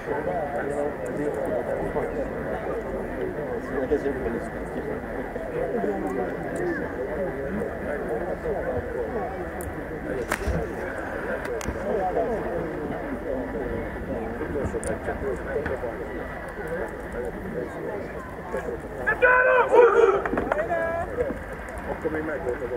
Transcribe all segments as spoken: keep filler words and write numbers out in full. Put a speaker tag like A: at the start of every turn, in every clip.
A: Akkor még meg volt az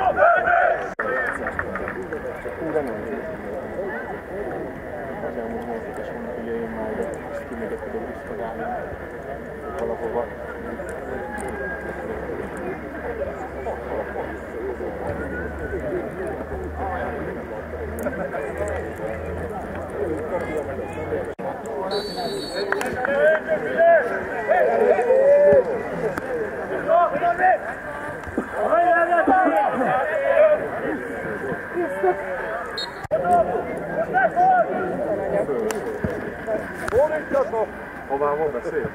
A: az elmúlt mozgatás vannak, ugye én már ezt kimegyek oda visszagálni valahova.
B: Hová van beszél?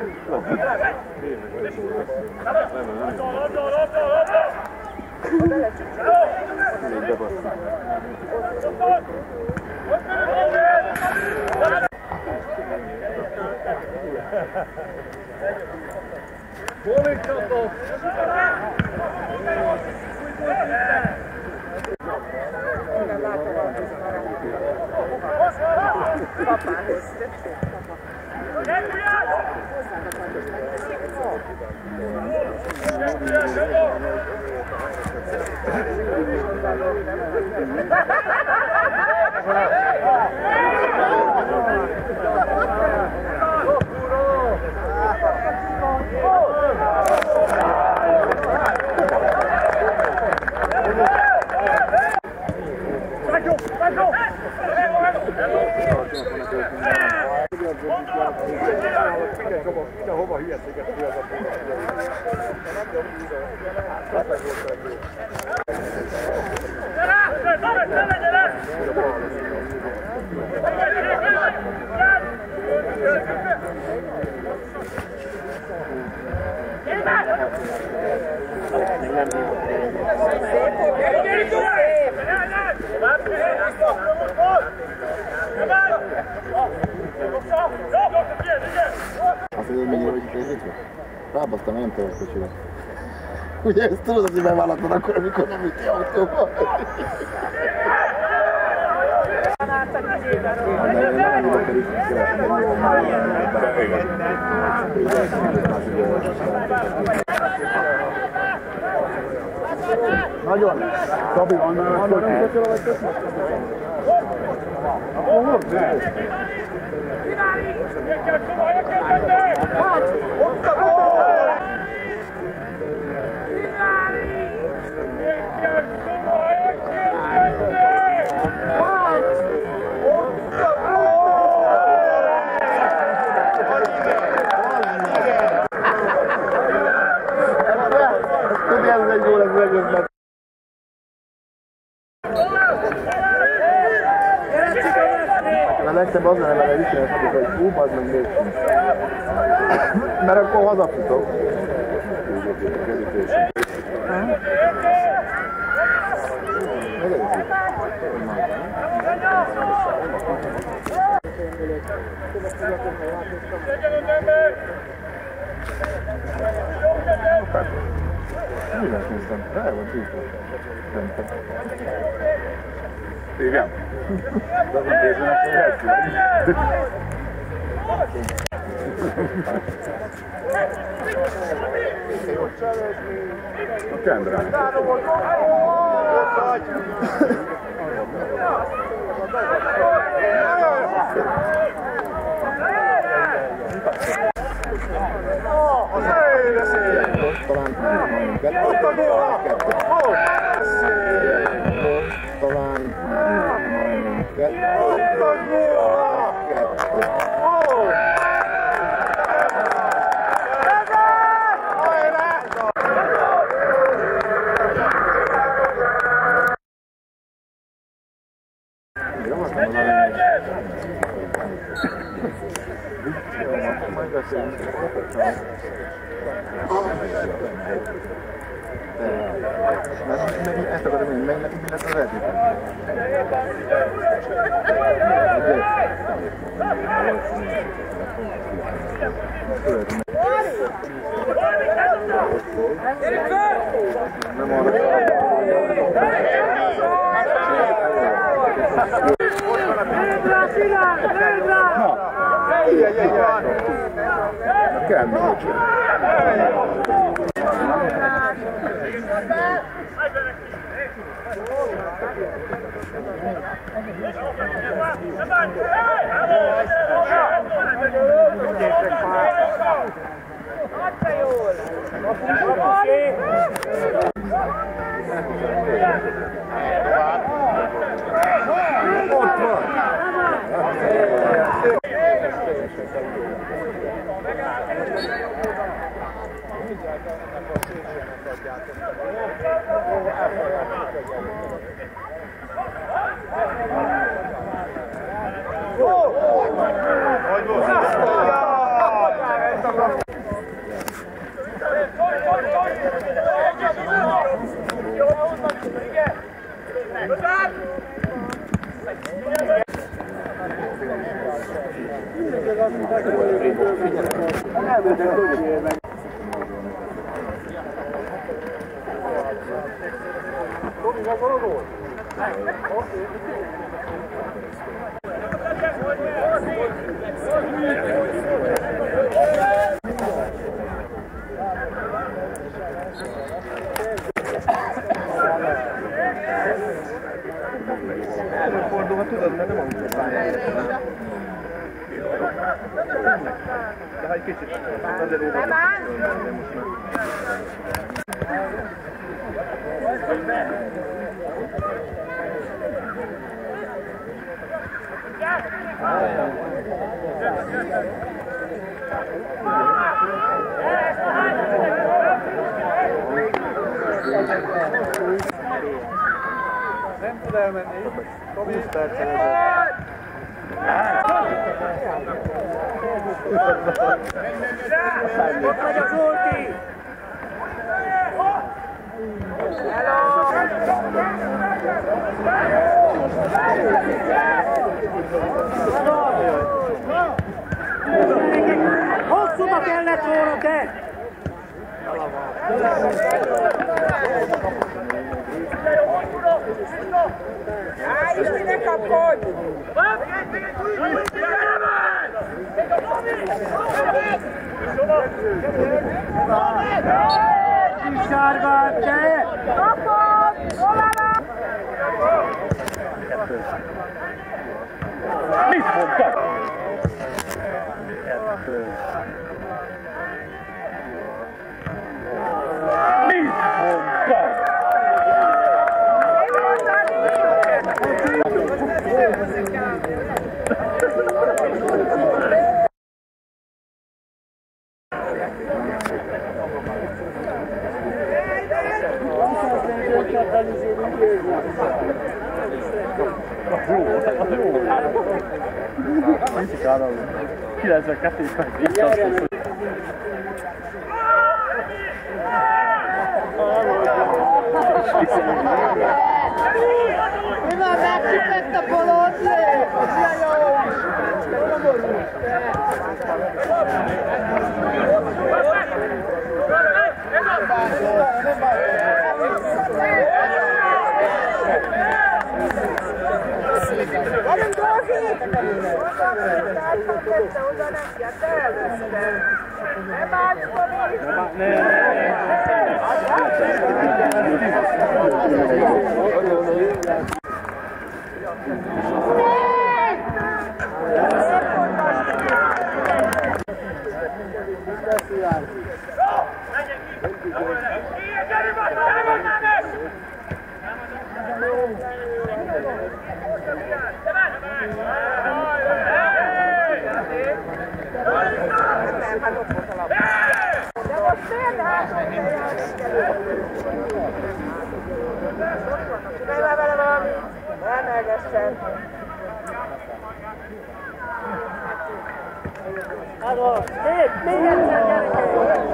A: Hova hülyeséget ki az a
C: azt mondod, mennyire vagy készítve? Rábasztam, nem tudok kocsira. Ugye ezt tudod, hogy bevállaltad akkor, amikor nem üti autóba? Nagyon! Szabi, annál nem kocsira vagy köszönöm? Akkor hozd el! Tudja, ez egy jó lesz megözben. A legszebb az lenne, mert egy üzenet, hogy hú, bazd meg még. Mert akkor hazafutok. Mindent néztem, rá van tízve. Igen. De az nézve, akkor elszívni. A kendrán. Talán majdnem kettő. Talán majdnem kettő. Ezt akarom én, meg nekik mi lesz az eddig? Nem arra. Na, kell mi Előfordulva tudod, mert nem amit a pályán. De ha egy kicsit azért óvod, de most meg. Nem tud elmenni. Tomi, percen ezért.
B: Ott megy az ulti! Hosszúba kellett volna, te!
D: Állj, és ne kapkodj!
B: Kis sárgát, te!
D: Kapod! Hol
A: Mit mondtad? Mit mondtad? kilencvenkettő meg vissza.
D: Mi már megcsipett a polóclé? Milyen jó! Gyerünk, Dózsi! Oda nem kell, te elveszted! Ne bánts, Tomi! De most miért hátra? Csinálj már vele valami! Elmelgessen!
B: Ágos, még, még egyszer gyerekek!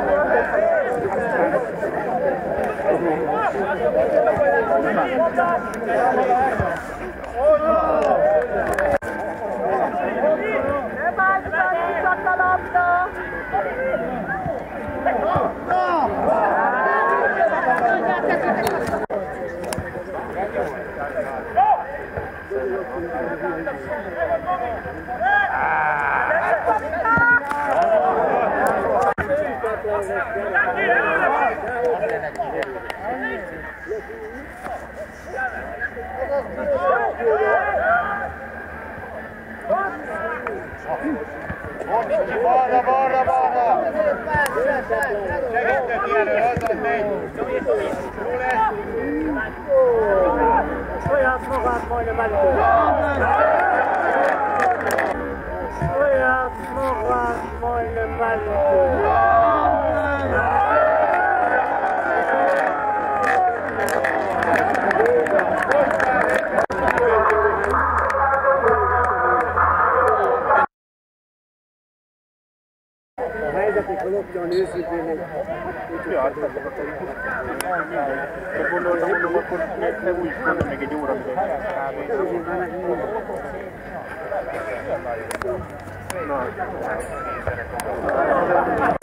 D: Nem állítani, csak a labda!
E: Balra, balra, balra! Segített jelöl, azaz megy! Jó lesz!
B: Saját magát majdnem elütött! Saját magát majdnem elütött! A helyzetek alapján őszintén
A: Csak gondoltam, mondom, akkor te úgy mondom meg egy óra, hogy kb. Na.